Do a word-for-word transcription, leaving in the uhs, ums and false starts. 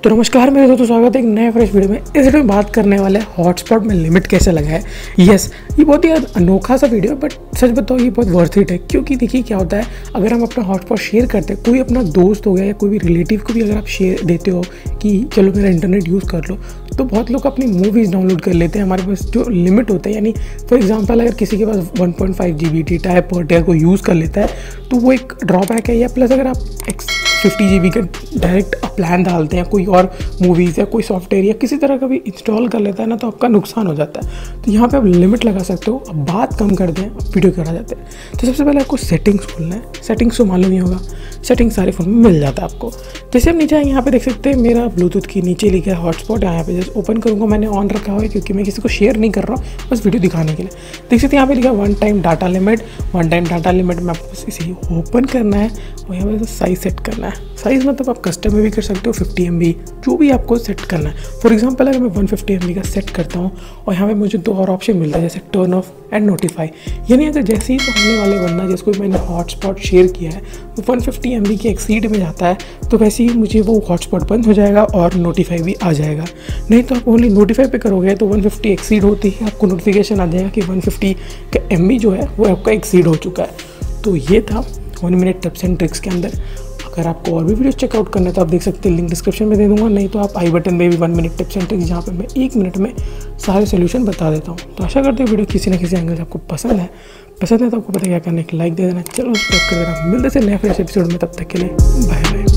तो नमस्कार मेरे दोस्तों, स्वागत है एक नए फ्रेश वीडियो में। इस वीडियो में बात करने वाले हैं हॉटस्पॉट में लिमिट कैसे लगाए। यस, ये बहुत ही अनोखा सा वीडियो है, बट सच बताओ ये बहुत वर्थ इट है। क्योंकि देखिए क्या होता है, अगर हम अपना हॉटस्पॉट शेयर करते हैं, कोई अपना दोस्त हो गया या कोई भी रिलेटिव को भी अगर आप शेयर देते हो कि चलो मेरा इंटरनेट यूज़ कर लो, तो बहुत लोग अपनी मूवीज़ डाउनलोड कर लेते हैं। हमारे पास जो लिमिट होता है, यानी फॉर एग्जांपल अगर किसी के पास one point five GB data डेटा है पर डे को यूज़ कर लेता है, तो वो एक ड्रॉबैक है। या प्लस अगर आप एक्स फिफ्टी जी बी का डायरेक्ट प्लान डालते हैं, कोई और मूवीज़ या कोई सॉफ्टवेयर या किसी तरह का भी इंस्टॉल कर लेता है ना, तो आपका नुकसान हो जाता है। तो यहाँ पे आप लिमिट लगा सकते हो। अब बात कम कर दें, अब वीडियो करा जाते हैं। तो सबसे पहले आपको सेटिंग्स खोलना है। सेटिंग्स तो मालूम ही होगा, सेटिंग्स सारे फ़ोन में मिल जाता है आपको। जैसे हम नीचे यहाँ पे देख सकते हैं, मेरा ब्लूटूथ की नीचे लिखा है हॉटस्पॉट। यहाँ पे जैसे ओपन करूँगा, मैंने ऑन रखा हुआ है क्योंकि मैं किसी को शेयर नहीं कर रहा हूँ, बस वीडियो दिखाने के लिए। देख सकते हैं यहाँ पे लिखा है one time data limit. One time data limit में आपको बस इसे ओपन करना है और यहाँ पे साइज़ सेट करना है। साइज़ मतलब आप कस्टम में भी कर सकते हो, फिफ्टी एम बी जो भी आपको सेट करना है। फॉर एग्जांपल अगर मैं वन फिफ्टी एम बी का सेट करता हूँ और यहाँ पे मुझे दो और ऑप्शन मिलता है, जैसे टर्न ऑफ एंड नोटिफाई। यानी अगर जैसे ही सामने वाले बंदा जिसको मैंने हॉटस्पॉट शेयर किया है वो वन फिफ्टी एम बी के एक्सीड में जाता है, तो वैसे ही मुझे वो हॉटस्पॉट बंद हो जाएगा और नोटिफाई भी आ जाएगा। नहीं तो आप ओनली नोटिफाई पे करोगे तो वन फिफ्टी एक्सीड होती है, आपको नोटिफिकेशन आ जाएगा कि वन फिफ्टी का एम बी जो है वो आपका एक्सीड हो चुका है। तो ये था one minute tips and tricks के अंदर। अगर आपको और भी वीडियो चेकआउट करना है तो आप देख सकते हैं, लिंक डिस्क्रिप्शन में दे दूंगा, नहीं तो आप आई बटन में भी one minute tips and tricks, जहाँ पे मैं एक मिनट में सारे सोल्यूशन बता देता हूँ। तो आशा करते हैं वीडियो किसी न किसी एंगल से आपको पसंद है। पसंद है तो आपको पता क्या करना है, लाइक दे देना, चलो सब्सक्राइब कर देना। मिलते हैं नए फ्रेश एपिसोड में, तब तक के लिए बाय बाय।